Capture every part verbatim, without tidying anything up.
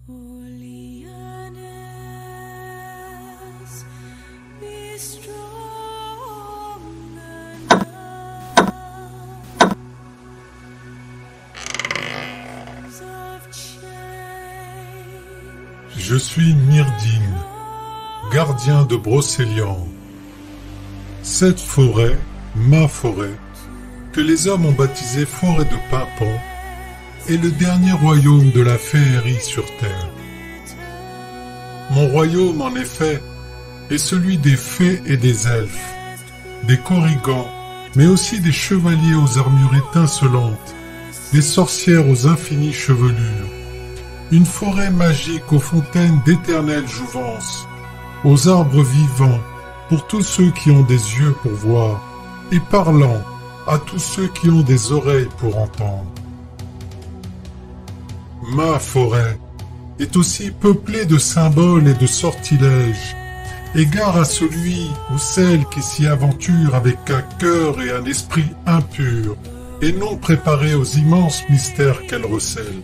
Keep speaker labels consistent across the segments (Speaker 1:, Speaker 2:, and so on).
Speaker 1: Je suis Myrdin, gardien de Brocéliande. Cette forêt, ma forêt, que les hommes ont baptisée forêt de Pimpon, est le dernier royaume de la féerie sur terre. Mon royaume, en effet, est celui des fées et des elfes, des korrigans, mais aussi des chevaliers aux armures étincelantes, des sorcières aux infinies chevelures, une forêt magique aux fontaines d'éternelle jouvence, aux arbres vivants pour tous ceux qui ont des yeux pour voir, et parlant à tous ceux qui ont des oreilles pour entendre. Ma forêt est aussi peuplée de symboles et de sortilèges, égard à celui ou celle qui s'y aventure avec un cœur et un esprit impur, et non préparé aux immenses mystères qu'elle recèle.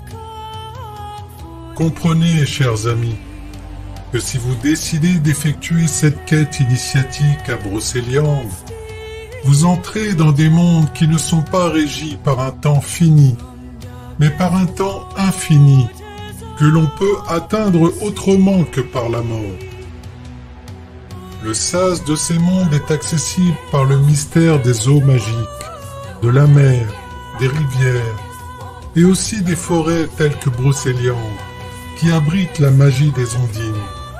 Speaker 1: Comprenez, chers amis, que si vous décidez d'effectuer cette quête initiatique à Brocéliande, vous entrez dans des mondes qui ne sont pas régis par un temps fini, mais par un temps infini, que l'on peut atteindre autrement que par la mort. Le sas de ces mondes est accessible par le mystère des eaux magiques, de la mer, des rivières, et aussi des forêts telles que Brocéliande, qui abritent la magie des ondines.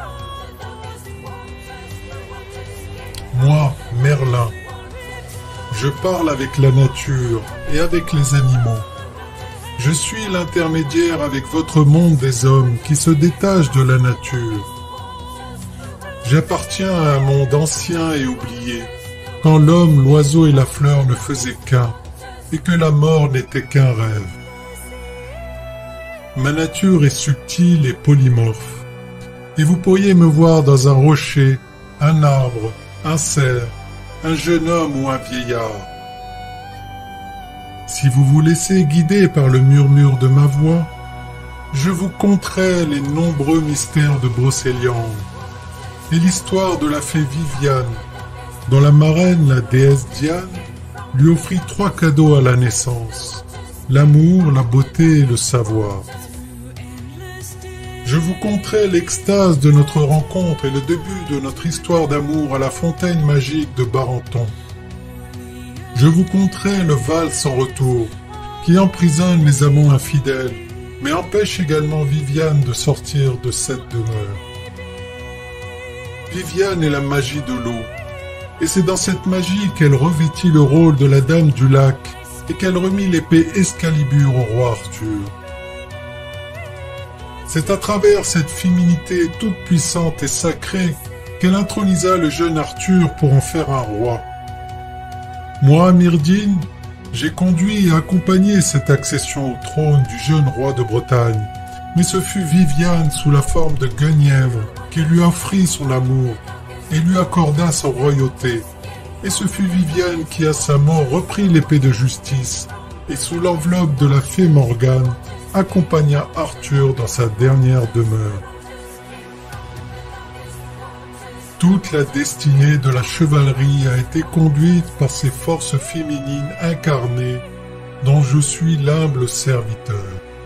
Speaker 1: Moi, Merlin, je parle avec la nature et avec les animaux. Je suis l'intermédiaire avec votre monde des hommes qui se détache de la nature. J'appartiens à un monde ancien et oublié, quand l'homme, l'oiseau et la fleur ne faisaient qu'un, et que la mort n'était qu'un rêve. Ma nature est subtile et polymorphe, et vous pourriez me voir dans un rocher, un arbre, un cerf, un jeune homme ou un vieillard. Si vous vous laissez guider par le murmure de ma voix, je vous conterai les nombreux mystères de Brocéliande et l'histoire de la fée Viviane, dont la marraine, la déesse Diane, lui offrit trois cadeaux à la naissance, l'amour, la beauté et le savoir. Je vous conterai l'extase de notre rencontre et le début de notre histoire d'amour à la fontaine magique de Barenton. Je vous conterai le Val sans retour, qui emprisonne les amants infidèles, mais empêche également Viviane de sortir de cette demeure. Viviane est la magie de l'eau, et c'est dans cette magie qu'elle revêtit le rôle de la Dame du Lac et qu'elle remit l'épée Excalibur au roi Arthur. C'est à travers cette féminité toute puissante et sacrée qu'elle intronisa le jeune Arthur pour en faire un roi. Moi, Myrdin, j'ai conduit et accompagné cette accession au trône du jeune roi de Bretagne, mais ce fut Viviane sous la forme de Guenièvre qui lui offrit son amour et lui accorda sa royauté, et ce fut Viviane qui à sa mort reprit l'épée de justice et sous l'enveloppe de la fée Morgane accompagna Arthur dans sa dernière demeure. Toute la destinée de la chevalerie a été conduite par ces forces féminines incarnées dont je suis l'humble serviteur.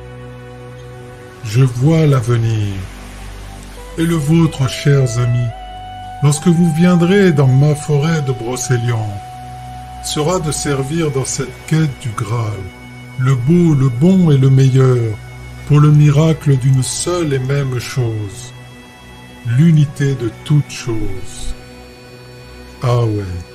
Speaker 1: Je vois l'avenir, et le vôtre, chers amis, lorsque vous viendrez dans ma forêt de Brocéliande, sera de servir dans cette quête du Graal, le beau, le bon et le meilleur, pour le miracle d'une seule et même chose, l'unité de toutes choses. Ah ouais.